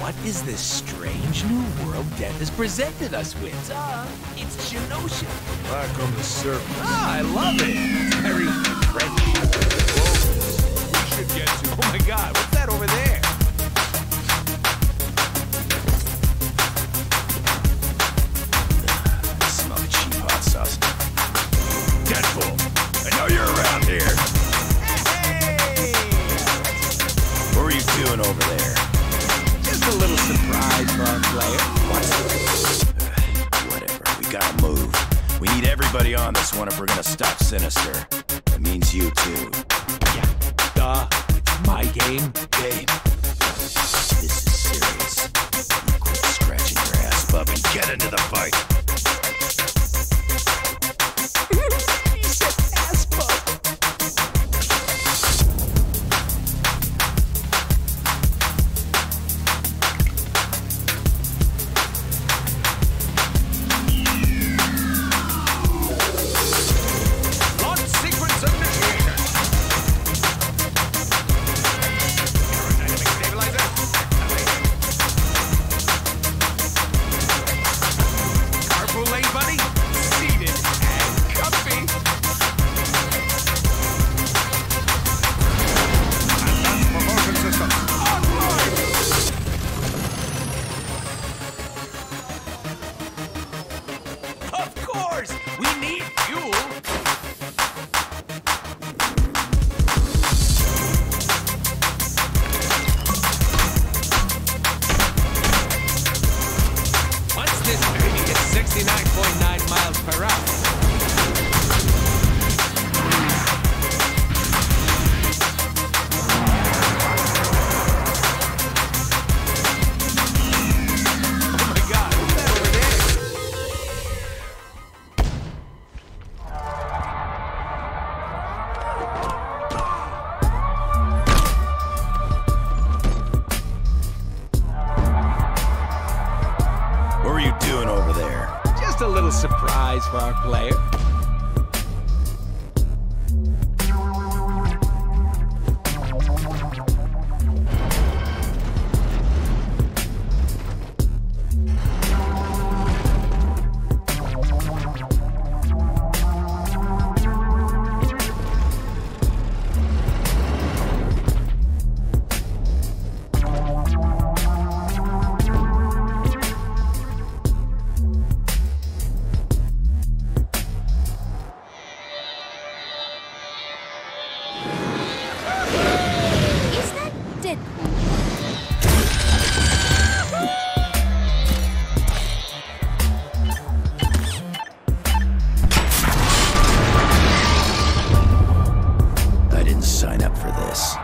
What is this strange new world Death has presented us with? It's Genosha. Back on the surface. I love it. It's very friendly. Whoa. We should get to... Oh my God, what's that over there? I smell cheap hot sauce. Deadpool, I know you're around here. Hey! What are you doing over there? Just a little surprise for our player. Whatever, we gotta move. We need everybody on this one if we're gonna stop Sinister. That means you too. Yeah, duh. It's my game. Game. This is serious. You quit scratching your ass, bub, and get into the fight. He said ass bug. Launch sequence initiated. Aerodynamic stabilizer. Carpool lane, buddy. Seated and comfy. Advanced propulsion systems online. Of course, we need fuel. Once this baby gets 69.9 miles per hour. Oh my God, what's that over there? What were you doing over there? Just a little surprise for our player. Is that Deadpool? I didn't sign up for this.